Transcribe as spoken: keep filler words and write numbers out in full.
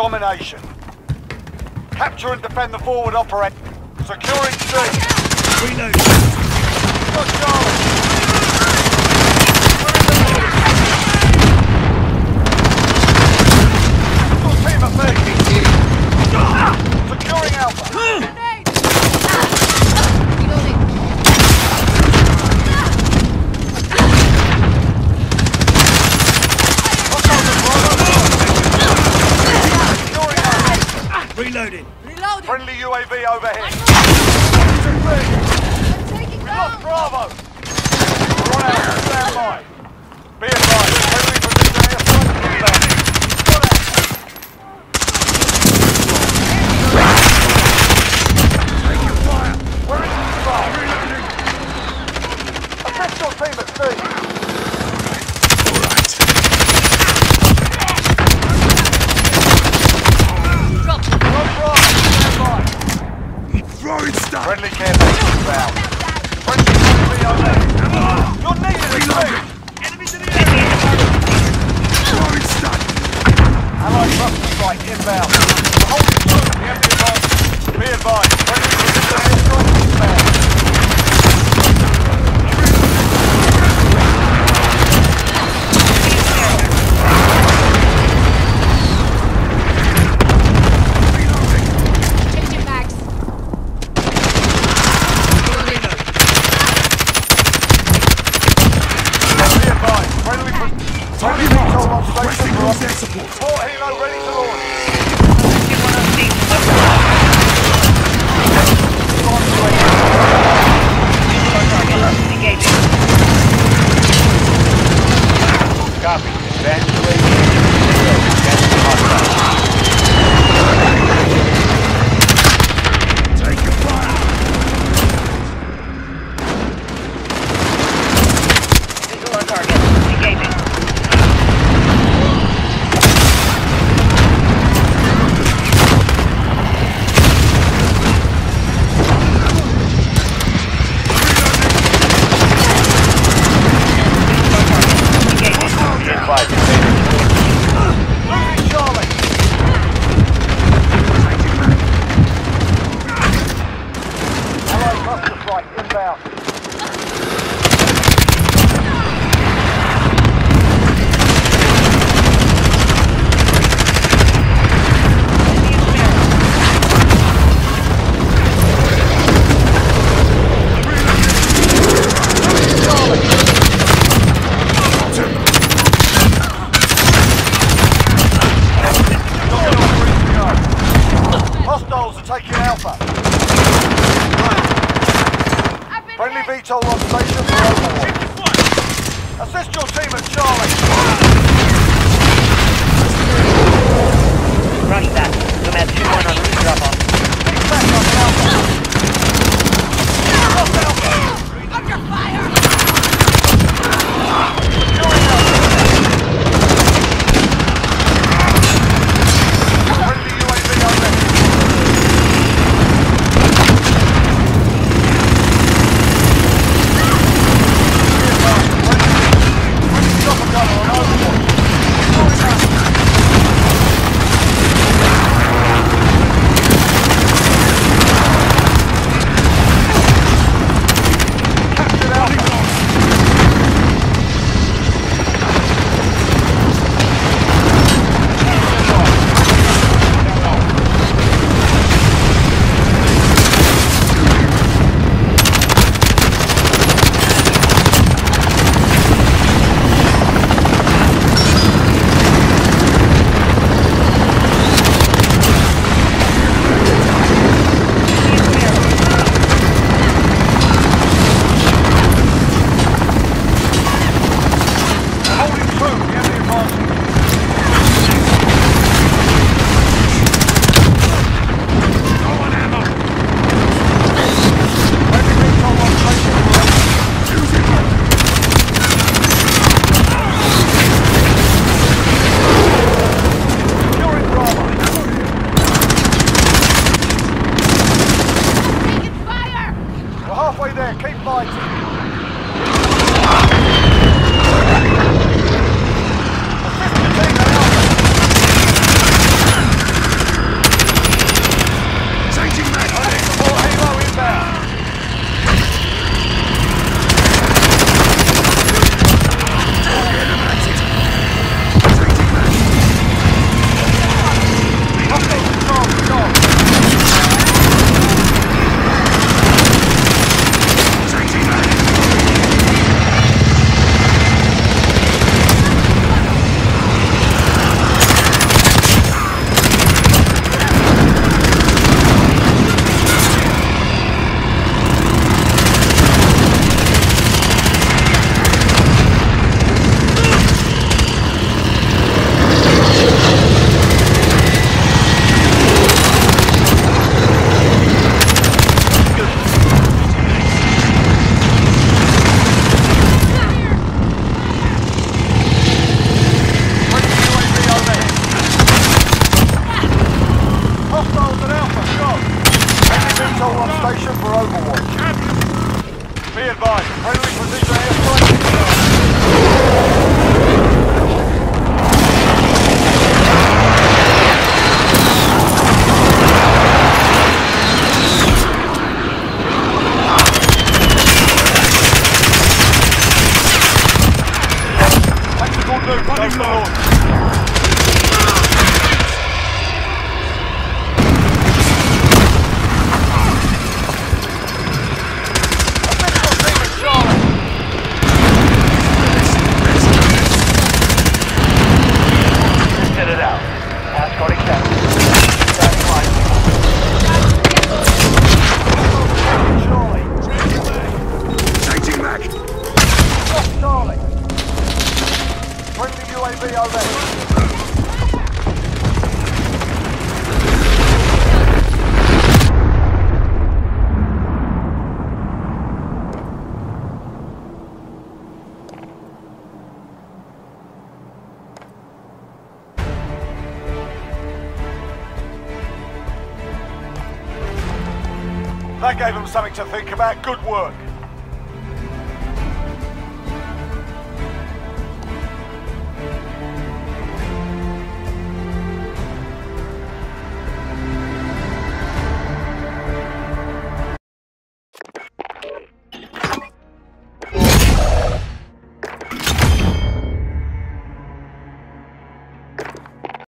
domination. Capture and defend the forward operation. Securing C. Reload. Got Charlie. Got team at B. Securing Alpha. Reloading. Reloading. Friendly U A V overhead. We lost Bravo. We're on out. Stand by. Be advised. Friendly position airstrike inbound. Got out. Taking fire. We're in control. Reloading. Assist your team at C. Friendly care package inbound. Friendly U A V overhead. You're needed at C. Enemies in the area. Throwing stun. Allied cluster strike inbound. We're holding true. We have the advantage. Be advised. Friendly position airstrike inbound. Support helo ready to launch. Copy. Advance U A V. Taking fire. Visual on target. Engaging. Moving Charlie. Allied cluster strike inbound. Hostiles are taking Alpha. Friendly V TOL on station for overwatch. Assist your team at Charlie. Rush that. Nomad two one on route drop off. Big back on Alpha. Lost Alpha. Under fire. Securing Alpha. Friendly U A V overhead. Friendly chopper gunner on over. Luke, close the launch. Official team at Charlie. Get it out. Task already set. Standing line. Charlie. Changing back. Lost Charlie. Bring the U A V over. That gave them something to think about. Good work.